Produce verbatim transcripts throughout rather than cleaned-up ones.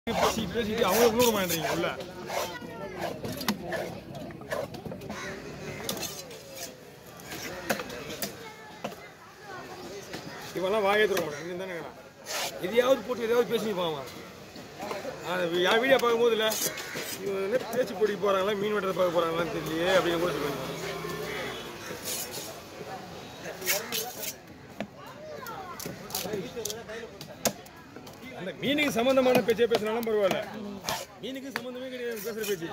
பேசி பேசிட்டு அவங்க உள்ள மாட்டீங்க உள்ள இவெல்லாம் வாயை தர மாட்டாங்க தானே எதையாவது போட்டு எதையாவது பேசி போவாங்க என் வீடியோ பார்க்கும்போது இல்லை இவங்க பேச்சு போட்டி போகிறாங்களா மீன் வெட்டத்தை பார்க்க போகிறாங்களான்னு தெரியலையே அப்படின்னு கூட சொல்லுவாங்க. அந்த மீனுக்கு சம்பந்தமான பேச்சே பேசினாலும் பரவாயில்ல, மீனுக்கு சம்பந்தமே கிடையாது பேசுற பேச்சு.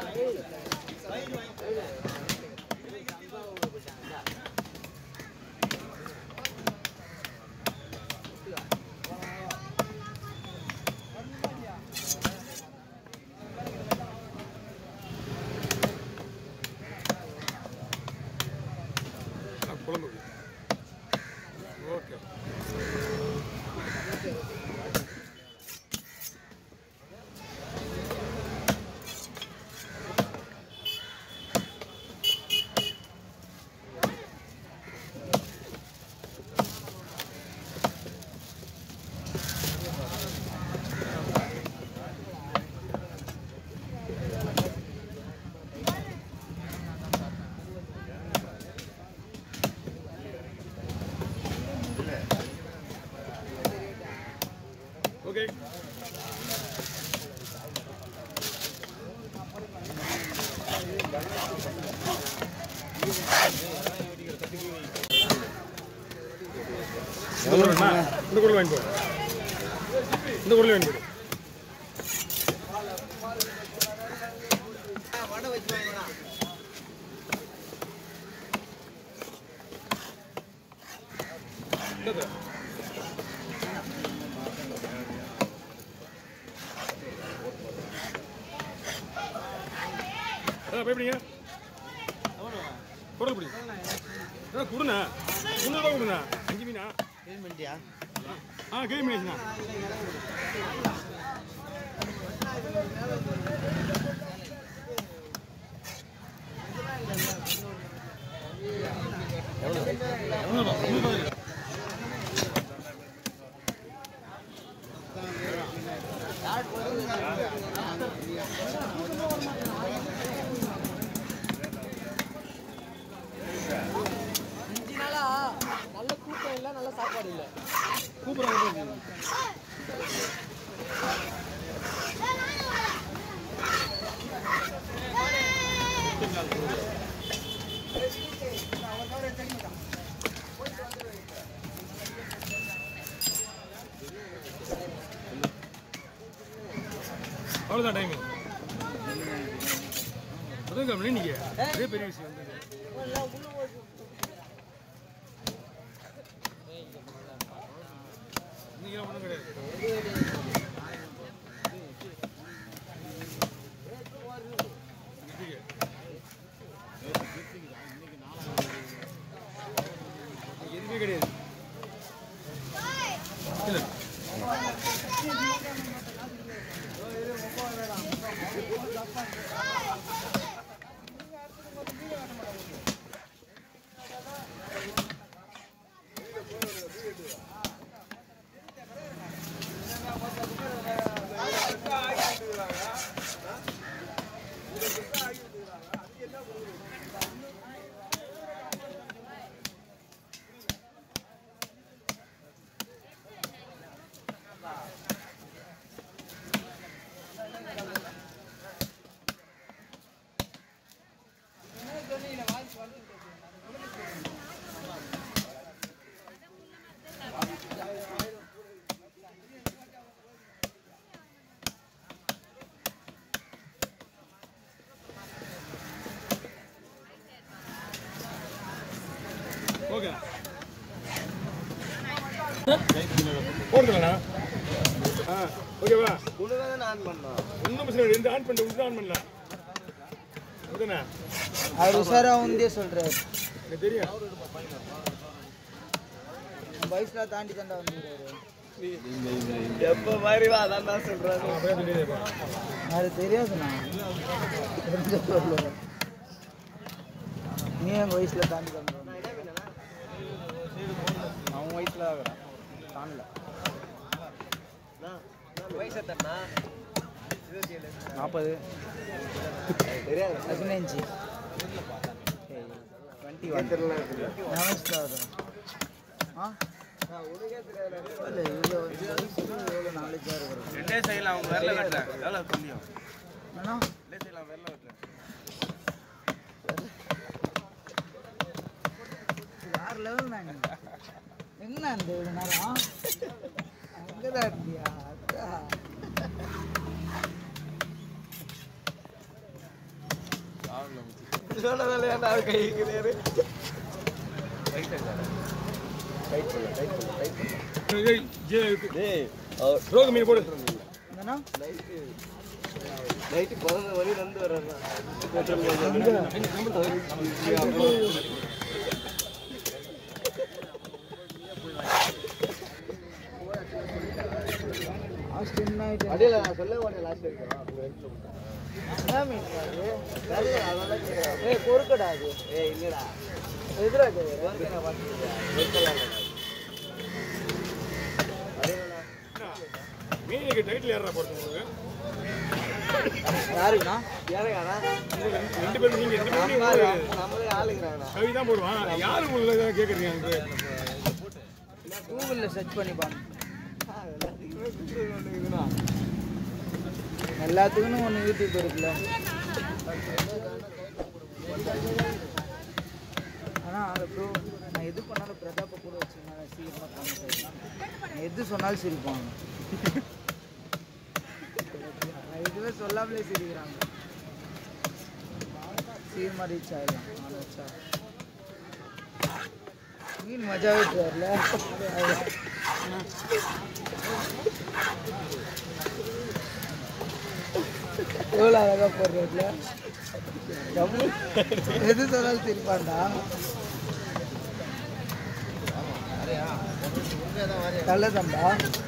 குழம்பு ஓகே ஓகே இந்த குரல் வாங்கி போடு, இந்த குரல் வாங்கி போடு. பயப்படிங்க குரல் பிடி கொடுண்ணா முன்னூறுபா கொடுண்ணா அஞ்சு மீனா கிளீன் பண்ணிட்டியா? ஆ கிளீன் பண்ணியாச்சுண்ணா. நல்ல கூட்டம் இல்லை, நல்ல சாப்பாடு இல்லை. கூப்பிடுறாங்க அவ்வளோதான் டைம். அதுவும் கம்மி இன்னைக்கு அதே பெரிய விஷயம் வந்தது. இன்னைக்கு ஒன்றும் கிடையாது. எதுவுமே கிடையாது. ஓகே போடுங்களா? ஆ ஓகேவா? உனக்கு தான் ஆன் பண்ணோம். ஒன்றும் பிரச்சனை இல்லை. எந்த ஆன் பண்ண ஒன்று ஆன் பண்ணல அதுதானே அவர் உஷாராக உந்தே சொல்கிறார். எனக்கு தெரியும். வயசுல தாண்டி தாண்டா வந்துடுறாரு. எப்போ மாதிரி வா அதான் தான் சொல்கிறாரு. அது தெரியாதுண்ணா. நீ எங்கள் வயசில் தாண்டி தான் அவன் வயசில் ஆகிறான் தாண்டல. நாற்பது பதினஞ்சு டுவெண்ட்டி ஒன் ஆ இல்லை இவ்வளோ எவ்வளோ நாலேஜாக இருக்கிறோம் ரெண்டே செய்யலாம் அவங்க வேலை வெட்டுறேன் வேலை புரியும் ஏன்னா ரெண்டே செய்யலாம் வேலை வெட்டுறேன் வேற லெவல் நான் எங்க அந்த இவ்வளோ நேரம் அங்கதான் இருந்தியா அதான் சொல்ல வேலையா கை கிடையாது ரோகு மீன் போடு என்னன்னா நைட்டு பதினொன்று மணி வந்து வர்றேன் லாஸ்ட் என்ன ஆயிட்டு அடியில் நான் சொல்ல மாட்டேன் லாஸ்ட் வரைக்கும் என்ன மீன் அது அதெல்லாம் ஏய் பொறுக்கடா அது ஏ இல்லைடா எதிரா மீனுக்கு டைட்டில் ஏறா போடுறது உங்களுக்கு யாருண்ணா ஏழையாடா ரெண்டு பேரும் நீங்க ரெண்டு பேரும் நம்மளே ஆளுங்கிறாங்கண்ணா கவி தான் போடுவான் யாரு உங்களுக்கு கேட்குறீங்க எனக்கு கூகுளில் சர்ச் பண்ணி பாருங்க எல்லாத்துக்கும் ஒன்று யூடியூப் இருக்குல்ல ஆனால் அதை ப்ரோ நான் எது பண்ணாலும் பிரதாப்பை கூட வச்சுருந்தா சீக்கிரமாக காமிச்சேன் நான் எது சொன்னாலும் சிரிப்பாங்க நான் எதுவே சொல்லாமலே சிரிக்கிறாங்க சீக்கிரமாக ரீச் ஆகிடலாம் நான் வச்சா மீன் மஜாவே வரல எவ்வளோ அழகாக போடுறதுல எது சொன்னாலும் சிரிப்பாண்டா நல்லதண்டா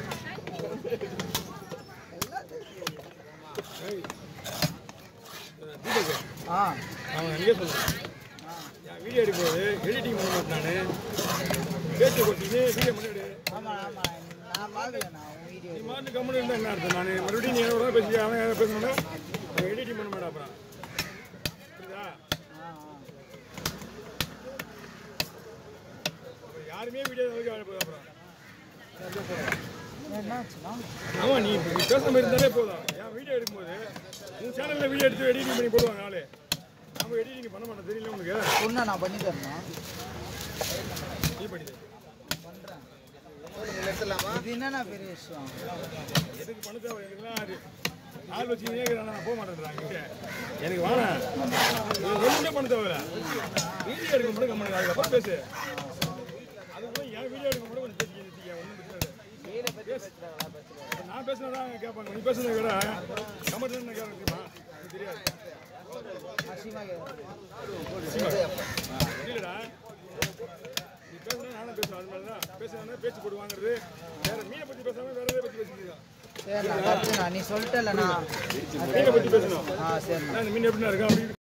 ஆ அவன் அங்கேயே சொல்லுவேன் வீடியோ எடுக்கும்போது எடிட்டிங் பண்ண மாட்டேன் நான் பேச்சு கொடுத்தீங்க வீடியோ பண்ணிவிடு ஆமாம் ஆமாம் நான் பார்க்கலண்ணா உன் வீடியோ நீ மாட்டு கம்மனு இருந்தால் என்ன அர்த்தம் நான் மறுபடியும் நீ என்ன பேசி அவன் பேசணும்னா எடிட்டிங் பண்ண மாட்டேன் அப்புறம் புரியுதா ஆ யாருமே வீடியோ அப்புறம் என்னாச்சுண்ணா ஆமாம் நீ நீ பேசாமல் இருந்தாலே போதும் என் வீடியோ எடுக்கும்போது உன் சேனலில் வீடியோ எடுத்து எடிட்டிங் பண்ணி போடுவாங்க ஆளு நம்ம எடிட்டிங் பண்ண மாட்டோம் தெரியல உனக்கு பொண்ணை நான் பண்ணி தரேண்ணா நீ பண்ணி பண்ணுறேன் இது என்னண்ணா பெரிய விஷயம் எதுக்கு பண்ண தேவை எனக்குலாம் அது ஆள் வச்சுக்கினே இருக்கிறான் நான் போக மாட்டேன்றாங்க எனக்கு வேணாம் ஒன்றுமே பண்ண தேவை வீடியோ எடுக்க மட்டும் கம்மி அதுக்கப்புறம் பேசு அதுக்கப்புறம் என் வீடியோ எடுக்க மட்டும் கொஞ்சம் பேசிக்க ஒன்றும் பிரச்சனை இல்லை நான் பேசுனா தான் கேட்பாங்க நீ பேசுனதை விட கமெண்ட் என்ன கேட்க தெரியுமா எனக்கு தெரியாது அசிமா இல்லைடா நீ பேசுனா நானும் பேசுவேன் அது மாதிரி தான் பேசுனா பேச்சு போட்டு வாங்குறது வேற மீனை பற்றி பேசாமல் வேற எதை பற்றி பேசிக்கிறீங்க சரிண்ணா கரெக்டுண்ணா நீ சொல்லிட்டேன்லண்ணா மீனை பற்றி பேசணும் ஆ சரிண்ணா இந்த மீன் எப்படின்னா இருக்கா அப்படி